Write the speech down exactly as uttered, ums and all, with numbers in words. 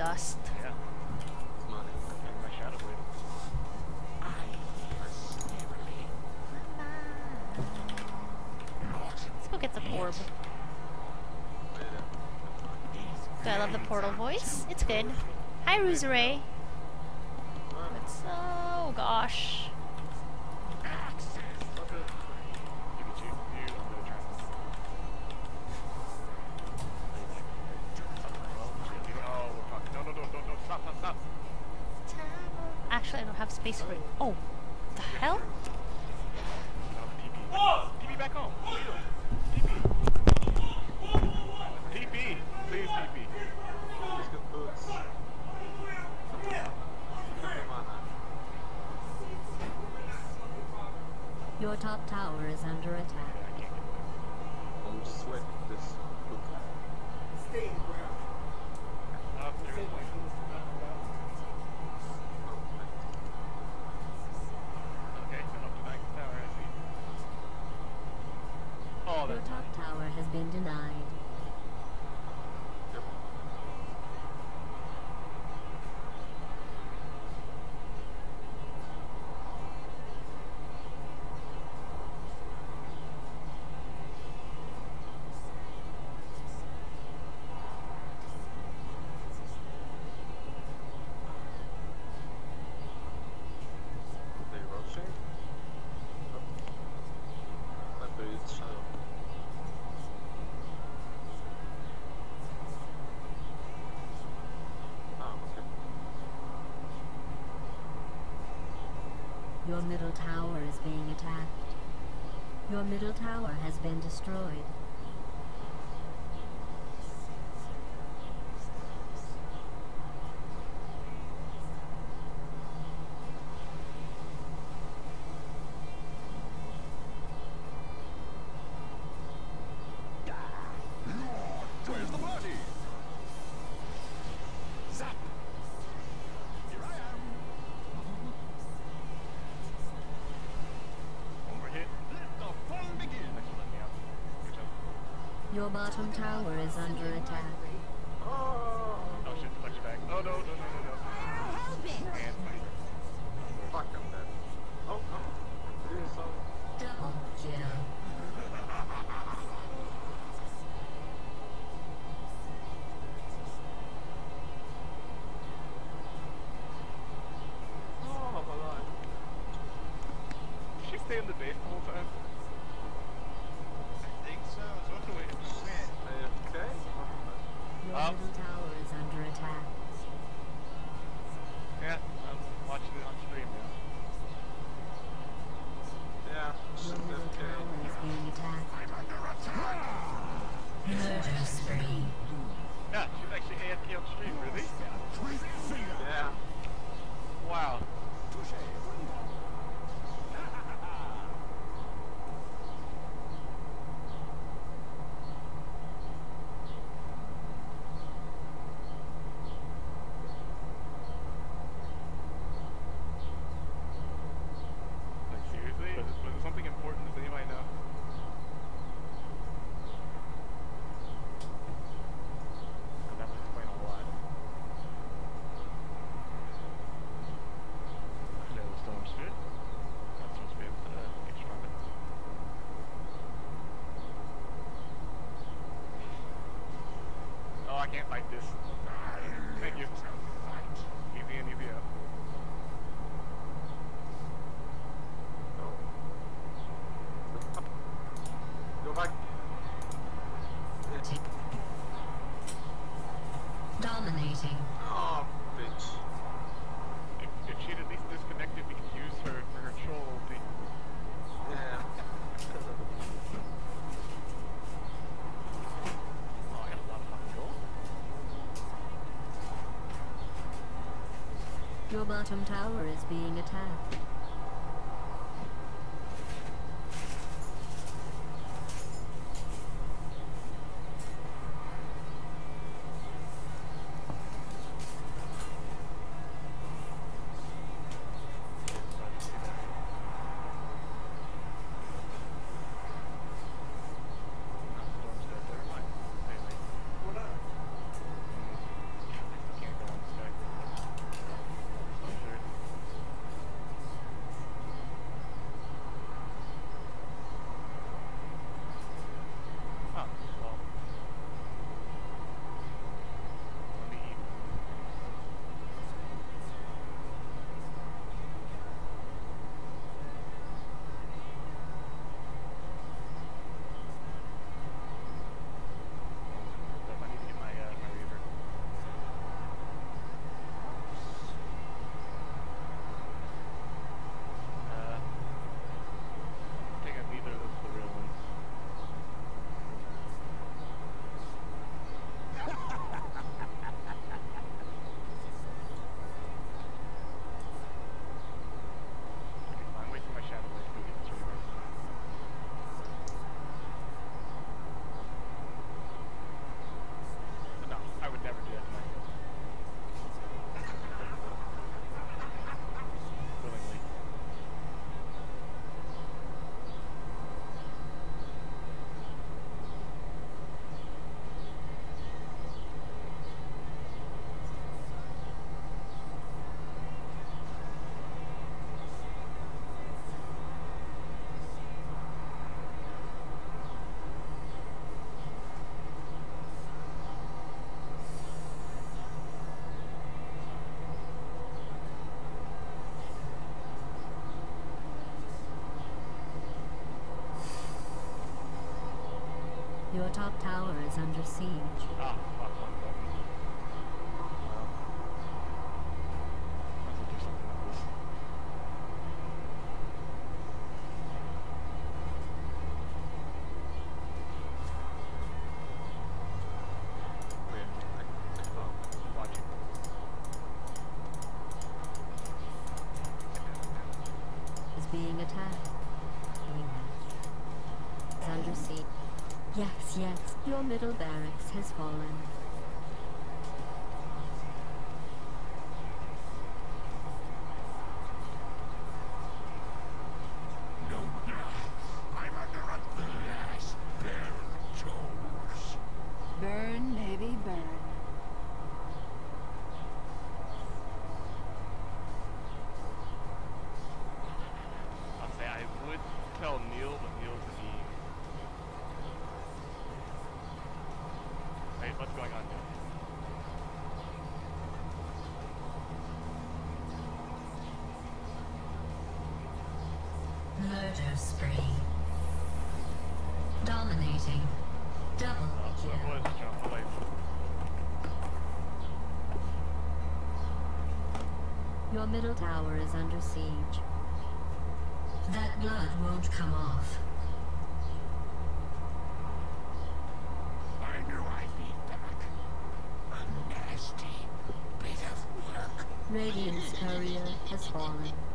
dust. Yeah. It's money. And my shadow blade. Let's go get the orb. Do I love the portal voice? It's good. Hi, Ruzere. It's oh gosh. Actually, I don't have space for it. Oh, the hell? T P back home. T P. Please T P. Let's go boots. Your top tower is under attack. I'm just waiting for this book. Stay in ground. Up there. Stay like this. Okay, then up to back tower, I see. Oh, Your that's top tower has been denied. Yep. They rushing? Oh. I believe it's shadow. Ah, okay. Your middle tower is being attacked. Your middle tower has been destroyed. Where's the party? Zap! Here I am. one more hit. Let the fun begin. Actually, let me out. Good job. Your bottom tower is under attack. Oh, Oh shit, punch it back. Oh no, no, no, no, no. And fight. fuck, I'm dead. Oh, no. Doing so. Double kill. Oh, I'm alive. Did she stay in the base the whole time? I think so. So what's the way to win? Are you okay? Your Up. middle tower is under attack. Yeah, I'm watching it on stream now. Yeah, Your she's middle okay. tower is being attacked. Murder spree. Yeah, she's actually A F K on stream, really? Yeah. Wow. Like seriously? Was it, was it something important? Does anybody know? Because that would explain a lot. Actually, the storm spirit. That's supposed to be able to uh, get stronger. Oh, I can't fight this. Thank you. Easy in, easy out. Go back. Dominating. Oh, bitch. If, if she'd at least disconnected, we could use her for her troll ulti. Yeah. Oh, I got a lot of fucking gold. Your bottom tower is being attacked. Storm's dead, never mind. Anyway. What up? I still can't go on top tower is under siege. Ah, fuck, one button. Well, might as well do something with this. Wait, I, oh, Watching. Is being attacked. Is under siege. Yes, yes. Your middle barracks has fallen. I'm under a blast. Burn, Jones. Burn, baby, burn. I'll say I would tell Neil, but Neil's a meme. Wait, what's going on here? Murder spree. Dominating. Double Uh, kill. what was jump? Oh, wait. Your middle tower is under siege. That blood won't come off. I knew I'd be back. A nasty bit of work. Radiant's courier has fallen.